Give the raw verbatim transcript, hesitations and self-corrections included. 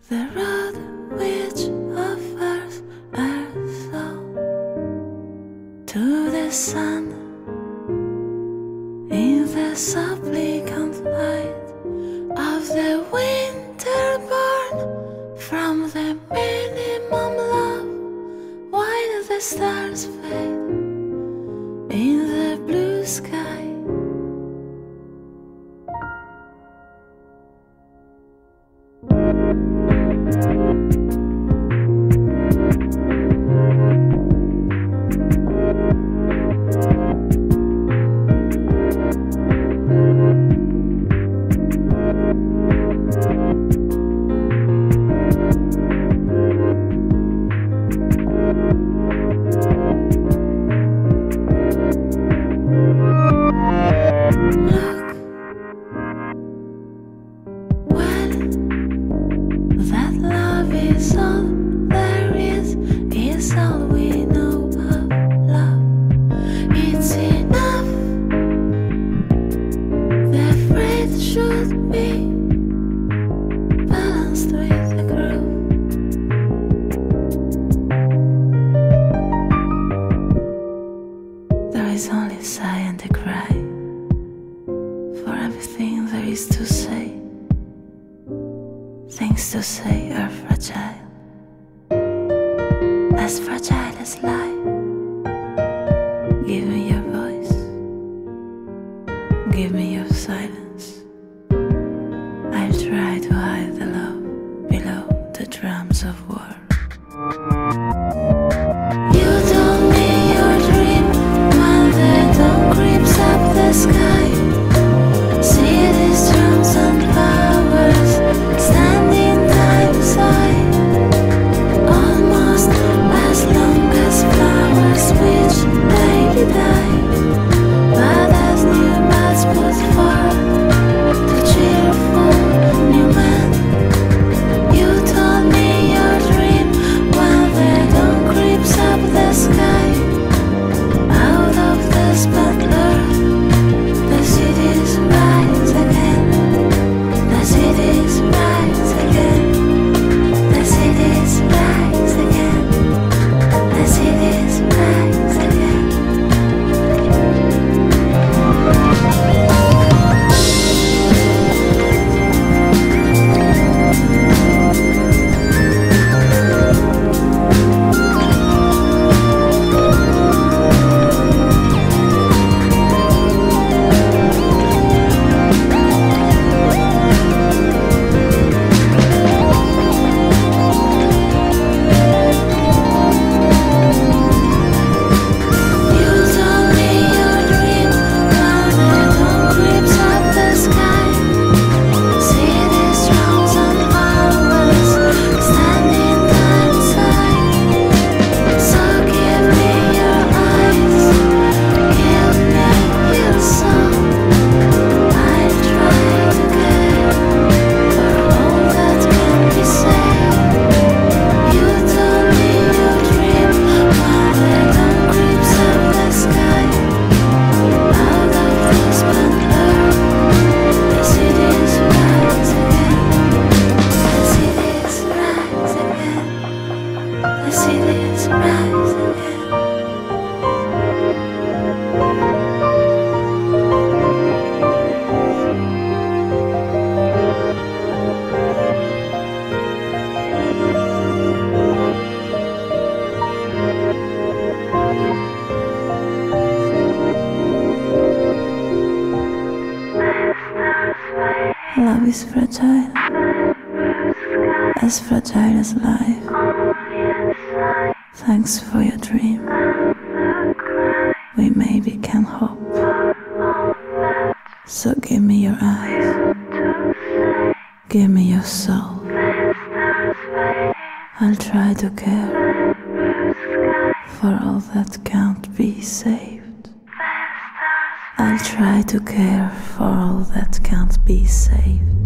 The road which offers our soul to the sun in the supplicant light of the winter born from the minimum love, while the stars fade in the blue sky. Things to say are fragile, as fragile as life. Give me your voice, give me your silence. I'll try to hide the love below the drums of war. You told me your dream when the dawn creeps up the sky. See these drums and flowers standing time side, almost as long as flowers which baby die, but as new buds put forth to cheerful new men. You told me your dream when the dawn creeps up the sky. Out of the spent earth the cities rise again, the cities rise again, the cities rise again, the cities rise again. Love is fragile, as fragile as life. Thanks for your dream. We maybe can hope. So give me your eyes, give me your soul. I'll try to care for all that can't be saved. I'll try to care for all that can't be saved.